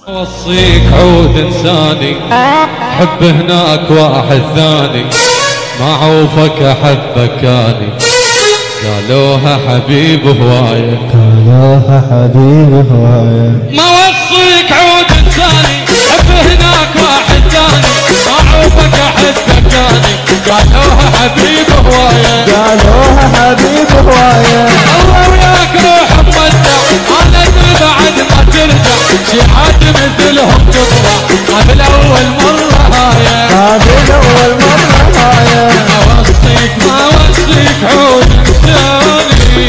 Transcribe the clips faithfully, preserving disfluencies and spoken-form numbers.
وصيك عود انساني حب هناك واحد ثاني معوفك احبك اني قالوها حبيب هوايه قالوها حبيب هوايه. ما وصيك عود انساني حب هناك واحد ثاني معوفك احبك اني قالوها حبيب هوايه قالوها حبيب هوايه. الله وياك روح مودع انا ادري بعد ما ترجع شيعات مثلهم تطلع قبل اول مره هايه قبل اول مره هايه. ما وصيك ما وصيك عود انساني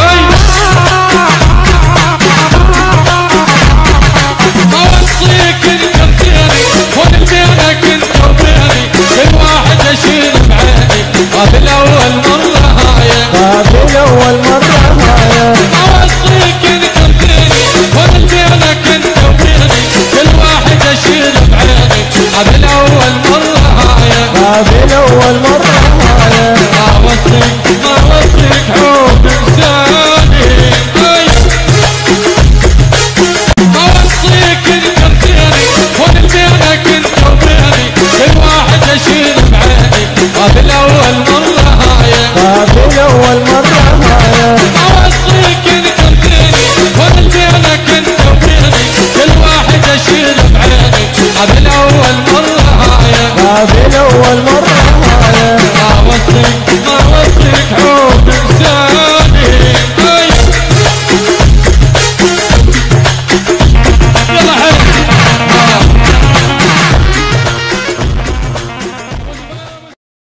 ما وصيك انت بزيني ومن بينك انت وبيني كل واحد اشيل بعيني قبل اول مره هايه قبل اول مره هايه. ما وصيك انت بزيني ومن بينك انت وبيني كل واحد اشيل بعيني قبل اول مره هايه قبل اول مره هايه. ما وصيك ما وصيك عود انساني ما وصيك انت بزيني ومن بينك انت وبيني كل واحد اشيل بعيني قبل اول مره هايه قبل اول مره هايه. ما وصيك انت بزيني ومن بينك انت وبيني كل واحد اشيل بعيني قبل اول مره هايه قبل اول مره هايه. ما وصيك ما وصيك عود